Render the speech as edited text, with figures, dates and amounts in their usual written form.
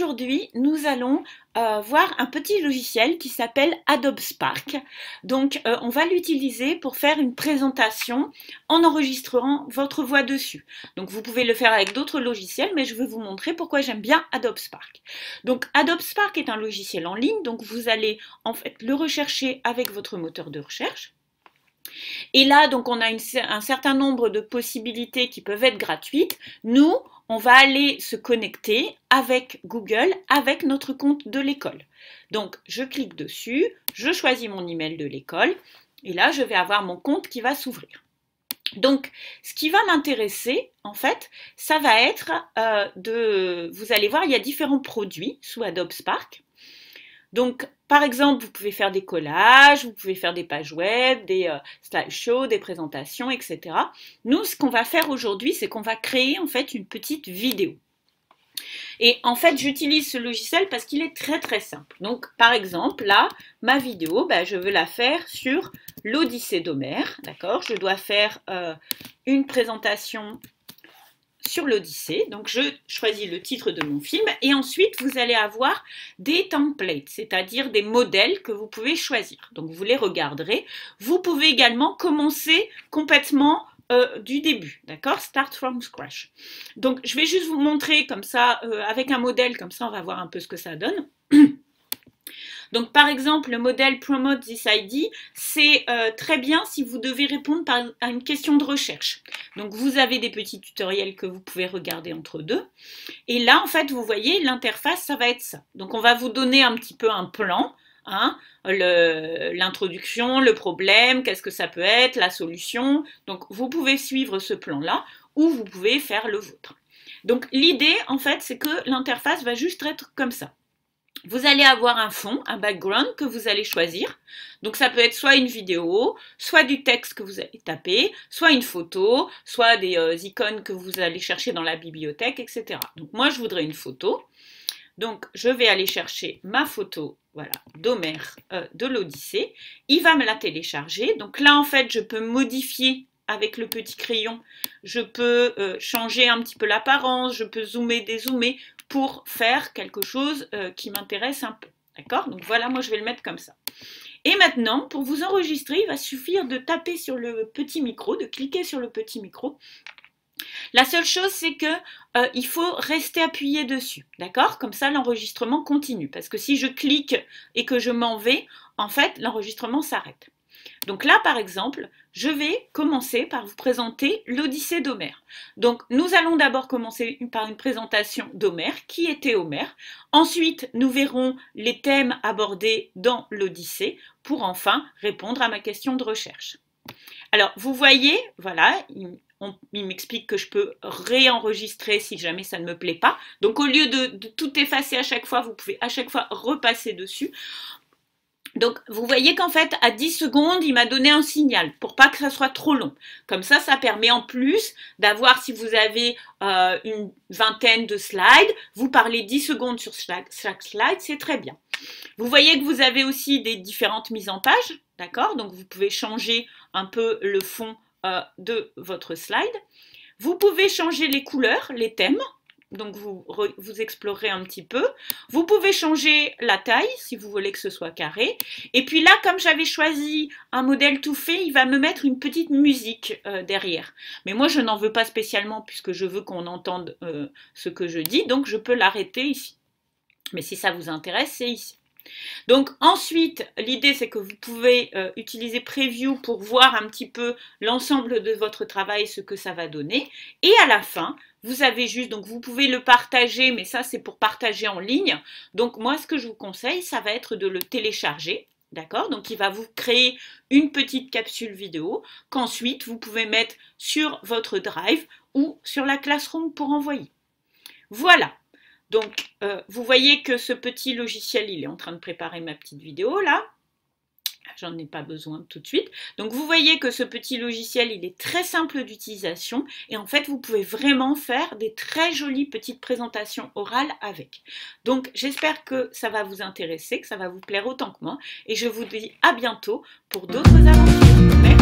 aujourd'hui, nous allons voir un petit logiciel qui s'appelle Adobe Spark. Donc, on va l'utiliser pour faire une présentation en enregistrant votre voix dessus. Donc, vous pouvez le faire avec d'autres logiciels, mais je vais vous montrer pourquoi j'aime bien Adobe Spark. Donc, Adobe Spark est un logiciel en ligne, donc vous allez en fait le rechercher avec votre moteur de recherche. Et là, donc, on a un certain nombre de possibilités qui peuvent être gratuites. Nous, on va aller se connecter avec Google, avec notre compte de l'école. Donc, je clique dessus, je choisis mon email de l'école, et là, je vais avoir mon compte qui va s'ouvrir. Donc, ce qui va m'intéresser, en fait, ça va être vous allez voir, il y a différents produits sous Adobe Spark. Donc, par exemple, vous pouvez faire des collages, vous pouvez faire des pages web, des slideshows, des présentations, etc. Nous, ce qu'on va faire aujourd'hui, c'est qu'on va créer en fait une petite vidéo. Et en fait, j'utilise ce logiciel parce qu'il est très très simple. Donc, par exemple, là, ma vidéo, je veux la faire sur l'Odyssée d'Homère, d'accord? Je dois faire une présentation sur l'Odyssée, donc je choisis le titre de mon film et ensuite vous allez avoir des templates, c'est-à-dire des modèles que vous pouvez choisir. Donc vous les regarderez. Vous pouvez également commencer complètement du début, d'accord? Start from scratch. Donc je vais juste vous montrer comme ça, avec un modèle, comme ça on va voir un peu ce que ça donne. Donc, par exemple, le modèle Promote this ID, c'est très bien si vous devez répondre à une question de recherche. Donc, vous avez des petits tutoriels que vous pouvez regarder entre deux. Et là, en fait, vous voyez, l'interface, ça va être ça. Donc, on va vous donner un petit peu un plan, hein, l'introduction, le problème, qu'est-ce que ça peut être, la solution. Donc, vous pouvez suivre ce plan-là ou vous pouvez faire le vôtre. Donc, l'idée, en fait, c'est que l'interface va juste être comme ça. Vous allez avoir un fond, un background que vous allez choisir. Donc ça peut être soit une vidéo, soit du texte que vous allez taper, soit une photo, soit des icônes que vous allez chercher dans la bibliothèque, etc. Donc moi je voudrais une photo. Donc je vais aller chercher ma photo, voilà, d'Homère de l'Odyssée. Il va me la télécharger. Donc là en fait je peux modifier avec le petit crayon. Je peux changer un petit peu l'apparence, je peux zoomer, dézoomer pour faire quelque chose qui m'intéresse un peu. D'accord? Donc voilà, moi je vais le mettre comme ça. Et maintenant, pour vous enregistrer, il va suffire de taper sur le petit micro, de cliquer sur le petit micro. La seule chose, c'est que il faut rester appuyé dessus, d'accord? Comme ça, l'enregistrement continue. Parce que si je clique et que je m'en vais, en fait, l'enregistrement s'arrête. Donc là, par exemple, je vais commencer par vous présenter l'Odyssée d'Homère. Donc, nous allons d'abord commencer par une présentation d'Homère, qui était Homère. Ensuite, nous verrons les thèmes abordés dans l'Odyssée pour enfin répondre à ma question de recherche. Alors, vous voyez, voilà, il m'explique que je peux réenregistrer si jamais ça ne me plaît pas. Donc, au lieu de tout effacer à chaque fois, vous pouvez à chaque fois repasser dessus. Donc, vous voyez qu'en fait, à 10 secondes, il m'a donné un signal pour pas que ça soit trop long. Comme ça permet en plus d'avoir, si vous avez une vingtaine de slides, vous parlez 10 secondes sur chaque slide, c'est très bien. Vous voyez que vous avez aussi des différentes mises en page, d'accord? Donc, vous pouvez changer un peu le fond de votre slide. Vous pouvez changer les couleurs, les thèmes. Donc, vous explorez un petit peu. Vous pouvez changer la taille, si vous voulez que ce soit carré. Et puis là, comme j'avais choisi un modèle tout fait, il va me mettre une petite musique derrière. Mais moi, je n'en veux pas spécialement, puisque je veux qu'on entende ce que je dis. Donc, je peux l'arrêter ici. Mais si ça vous intéresse, c'est ici. Donc ensuite, l'idée c'est que vous pouvez utiliser Preview pour voir un petit peu l'ensemble de votre travail, ce que ça va donner. Et à la fin, vous avez juste, donc vous pouvez le partager, mais ça c'est pour partager en ligne. Donc moi ce que je vous conseille, ça va être de le télécharger. D'accord? Donc il va vous créer une petite capsule vidéo qu'ensuite vous pouvez mettre sur votre Drive ou sur la Classroom pour envoyer. Voilà. Donc, vous voyez que ce petit logiciel, il est en train de préparer ma petite vidéo, là. J'en ai pas besoin tout de suite. Donc, vous voyez que ce petit logiciel, il est très simple d'utilisation. Et en fait, vous pouvez vraiment faire des très jolies petites présentations orales avec. Donc, j'espère que ça va vous intéresser, que ça va vous plaire autant que moi. Et je vous dis à bientôt pour d'autres aventures.